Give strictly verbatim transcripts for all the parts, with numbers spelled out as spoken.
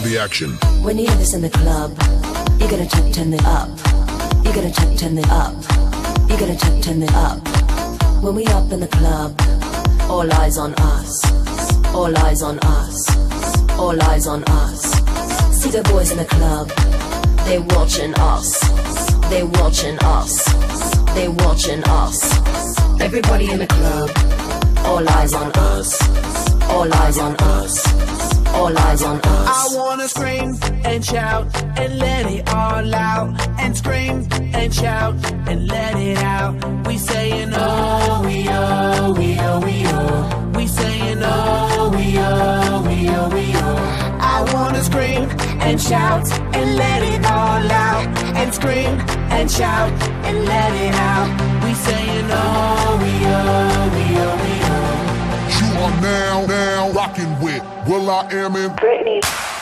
the action. When you hear this in the club, you gotta check, turn it up. You gotta check, turn it up. You gotta check, turn it up. When we up in the club, all eyes on us. All eyes on us. All eyes on us. See the boys in the club, they watching us. They watching us. They watching us. Everybody in the club, all eyes on us. All eyes on us. All eyes on us. I wanna scream and shout and let it all out. And scream and shout and let it out. We saying oh, we oh, we oh, we oh. We saying oh, we oh, we oh, we oh. I wanna scream and shout and let it all out. And scream and shout and let it out. We saying oh, we oh, we oh, we oh. You are now, now rocking with Will I Am in Britney.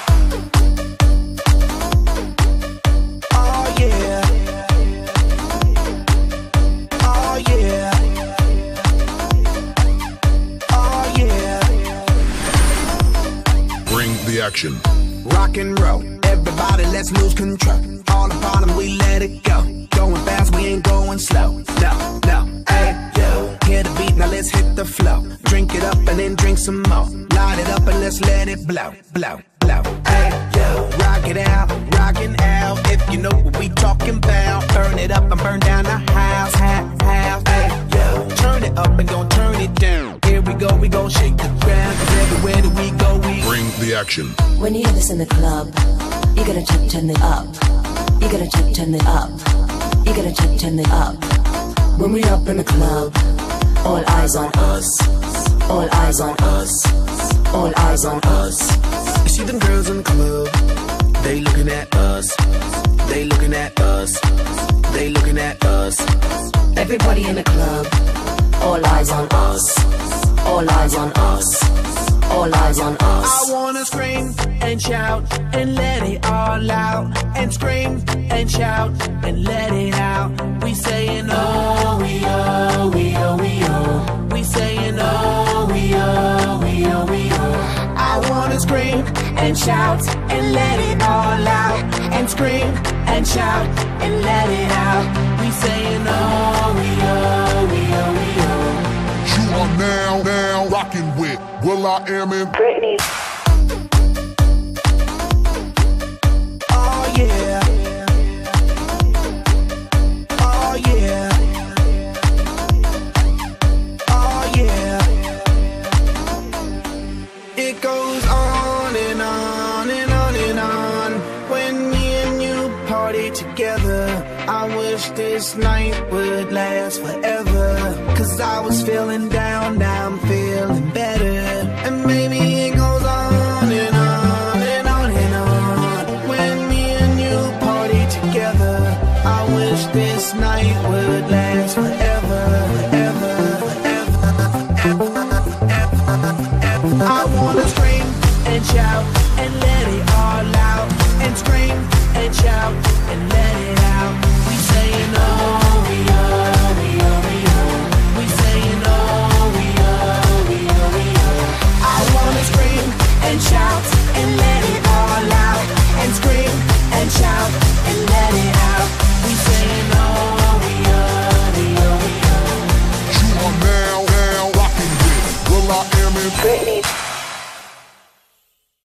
Oh yeah. Oh yeah. Oh yeah. Bring the action. Rock and roll, everybody let's lose control. All the bottom we let it go. Going fast, we ain't going slow. No, no, hey, yo. Hear the beat, now let's hit the flow. Drink it up and then drink some more. Light it up and let's let it blow, blow, blow. Hey, yo. Rock it out, rockin' out. If you know what we talking about. Burn it up and burn down the house, house, house. Hey, yo. Turn it up and gon' turn it down. Here we go, we gon' shake the ground. Cause everywhere that we go, we bring the action. When you hear this in the club, you gotta check, turn it up. You gotta check, turn it up. You gotta check, turn it up. When we up in the club, all eyes on us. All eyes on us. All eyes on us. You see them girls in the club, they looking at us. They looking at us. They looking at us. Everybody in the club, all eyes on us. All eyes on us. All eyes on us. I wanna scream and shout and let it all out. And scream and shout and let it out. We saying oh, we oh, we oh, we oh. We saying oh, we oh, we oh, we oh. I wanna scream and shout and let it all out. And scream and shout and let it out. We saying oh, we oh, we oh, we oh. You are now, now rocking with Will I Am in Britney. Oh yeah. Oh yeah. Oh yeah. It goes on and on and on and on. When me and you party together, I wish this night would last forever. Cause I was feeling down, now I'm feeling better. And maybe it goes on and on and on and on. When me and you party together, I wish this night would last forever, forever, forever, forever, forever. I wanna scream and shout and let it all out. And scream and shout and let it out. We saying oh, we oh, we oh, we oh. We saying oh, we oh, we oh, we oh. I wanna scream and shout and let it all out. And scream and shout and let it out. We saying oh, we oh, we oh, we oh. You are now, now rocking with Will I Am in Britney.